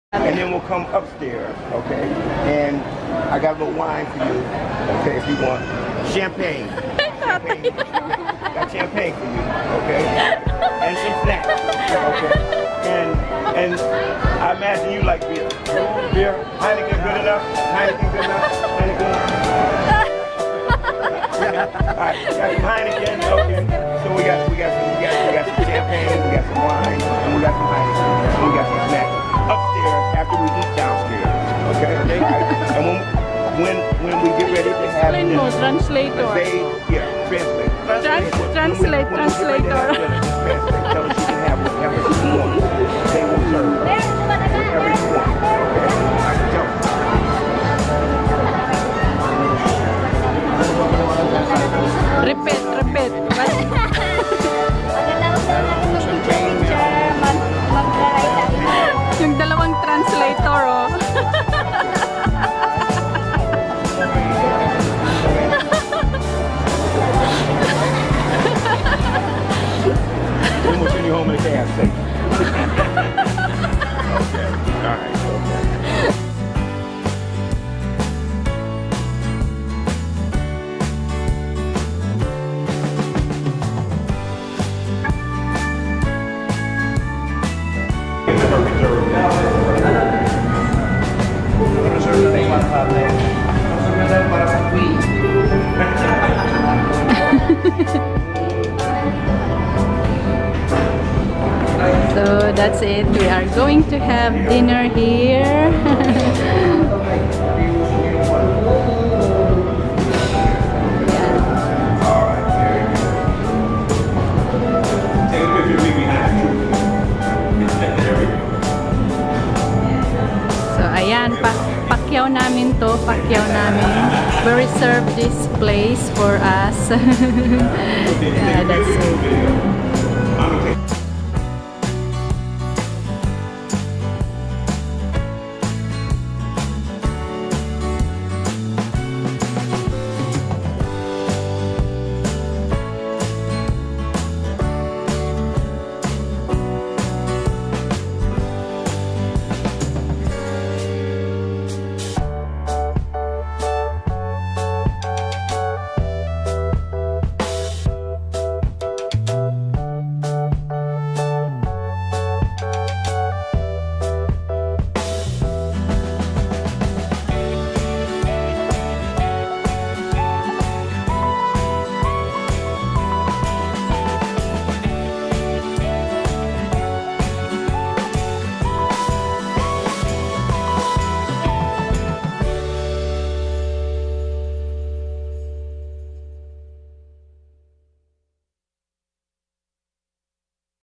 And then we'll come upstairs, okay? And I got a little wine for you, okay, if you want. Champagne. Champagne. Got champagne for you, okay? And some snacks, okay? And I imagine you like beer. Beer? Heineken good enough? Heineken good enough? Heineken? Alright, got some Heineken, okay. So we got some champagne, we got some wine, and we got some Heineken, and we got some snacks. Upstairs after we eat downstairs, okay? And when we get ready to have dinner, translator. say, yeah, translate. Translator. Tell her she can have whatever she wants. They will serve her whatever she wants. Okay? I can tell her. Repeat. Yung dalawang translator, oh. Then we'll send you home in a cab safe. Okay. All right. Okay. So that's it. We are going to have dinner here. So ayan, pakyaw namin to, We reserve this place for us. Yeah, that's it.